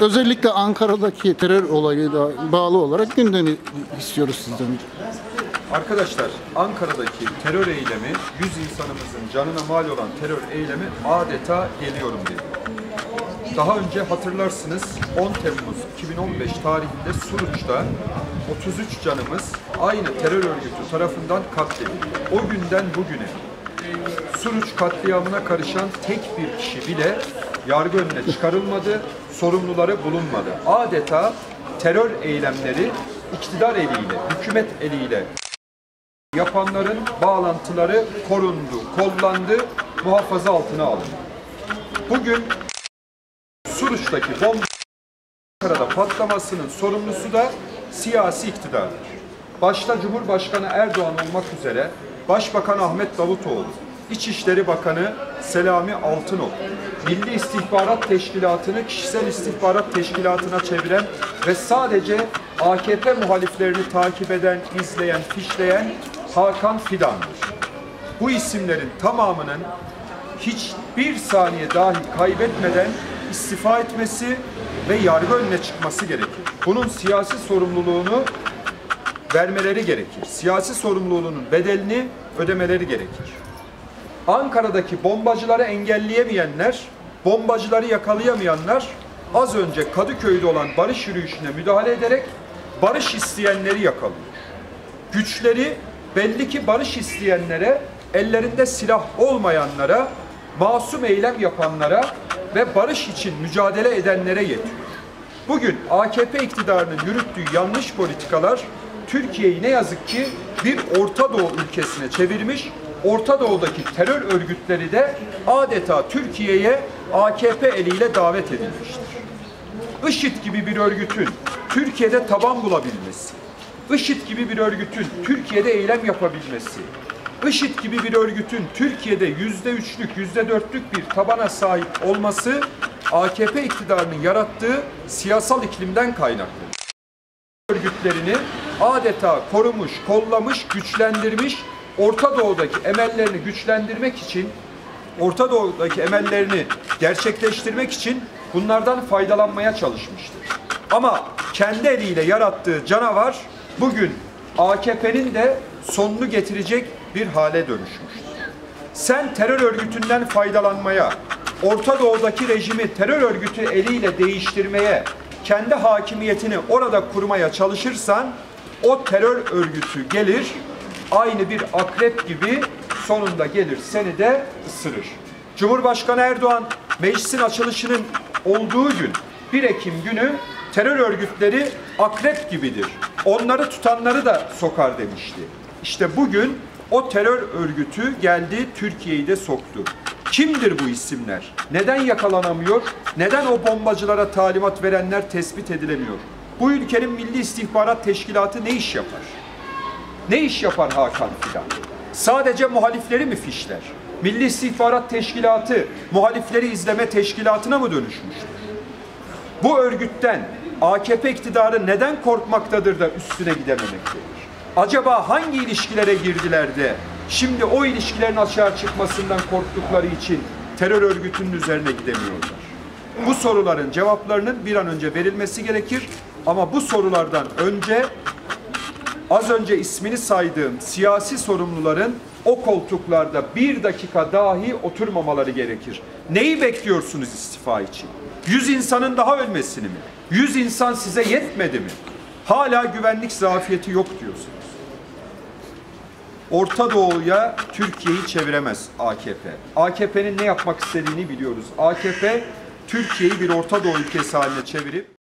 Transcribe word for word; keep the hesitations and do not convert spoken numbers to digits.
özellikle Ankara'daki terör olayıyla bağlı olarak gündemi istiyoruz sizden. Arkadaşlar, Ankara'daki terör eylemi, yüz insanımızın canına mal olan terör eylemi adeta geliyorum dedi. Daha önce hatırlarsınız on Temmuz iki bin on beş tarihinde Suruç'ta otuz üç canımız aynı terör örgütü tarafından katledildi. O günden bugüne Suruç katliamına karışan tek bir kişi bile yargı önüne çıkarılmadı, sorumluları bulunmadı. Adeta terör eylemleri iktidar eliyle, hükümet eliyle yapanların bağlantıları korundu, kollandı, muhafaza altına alındı. Bugün Suruç'taki bomba Ankara'da patlamasının sorumlusu da siyasi iktidardır. Başta Cumhurbaşkanı Erdoğan olmak üzere Başbakan Ahmet Davutoğlu, İçişleri Bakanı Selami Altınok, Milli İstihbarat Teşkilatı'nı kişisel istihbarat teşkilatına çeviren ve sadece A K P muhaliflerini takip eden, izleyen, fişleyen Hakan Fidan'dır. Bu isimlerin tamamının hiçbir saniye dahi kaybetmeden istifa etmesi ve yargı önüne çıkması gerekir. Bunun siyasi sorumluluğunu vermeleri gerekir. Siyasi sorumluluğunun bedelini ödemeleri gerekir. Ankara'daki bombacıları engelleyemeyenler, bombacıları yakalayamayanlar az önce Kadıköy'de olan barış yürüyüşüne müdahale ederek barış isteyenleri yakalıyor. Güçleri belli ki barış isteyenlere, ellerinde silah olmayanlara, masum eylem yapanlara ve barış için mücadele edenlere yetiyor. Bugün A K P iktidarının yürüttüğü yanlış politikalar Türkiye'yi ne yazık ki bir Orta Doğu ülkesine çevirmiş, Orta Doğu'daki terör örgütleri de adeta Türkiye'ye A K P eliyle davet edilmiştir. IŞİD gibi bir örgütün Türkiye'de taban bulabilmesi, IŞİD gibi bir örgütün Türkiye'de eylem yapabilmesi, IŞİD gibi bir örgütün Türkiye'de yüzde üçlük, yüzde dörtlük bir tabana sahip olması A K P iktidarının yarattığı siyasal iklimden kaynaklı. Örgütlerini adeta korumuş, kollamış, güçlendirmiş, Orta Doğu'daki emellerini güçlendirmek için, Orta Doğu'daki emellerini gerçekleştirmek için bunlardan faydalanmaya çalışmıştır. Ama kendi eliyle yarattığı canavar bugün A K P'nin de sonunu getirecek bir hale dönüşmüştür. Sen terör örgütünden faydalanmaya, Orta Doğu'daki rejimi terör örgütü eliyle değiştirmeye, kendi hakimiyetini orada kurmaya çalışırsan o terör örgütü gelir, aynı bir akrep gibi sonunda gelir seni de ısırır. Cumhurbaşkanı Erdoğan meclisin açılışının olduğu gün bir Ekim günü terör örgütleri akrep gibidir, onları tutanları da sokar demişti. İşte bugün o terör örgütü geldi, Türkiye'yi de soktu. Kimdir bu isimler? Neden yakalanamıyor? Neden o bombacılara talimat verenler tespit edilemiyor? Bu ülkenin Milli İstihbarat Teşkilatı ne iş yapar? Ne iş yapar Hakan Fidan? Sadece muhalifleri mi fişler? Milli İstihbarat Teşkilatı muhalifleri izleme teşkilatına mı dönüşmüştür? Bu örgütten A K P iktidarı neden korkmaktadır da üstüne gidememektedir? Acaba hangi ilişkilere girdiler de şimdi o ilişkilerin açığa çıkmasından korktukları için terör örgütünün üzerine gidemiyorlar? Bu soruların cevaplarının bir an önce verilmesi gerekir. Ama bu sorulardan önce az önce ismini saydığım siyasi sorumluların o koltuklarda bir dakika dahi oturmamaları gerekir. Neyi bekliyorsunuz istifa için? Yüz insanın daha ölmesini mi? Yüz insan size yetmedi mi? Hala güvenlik zafiyeti yok diyorsunuz. Orta Doğu'ya Türkiye'yi çeviremez A K P. A K P'nin ne yapmak istediğini biliyoruz. A K P Türkiye'yi bir Orta Doğu ülkesi haline çevirip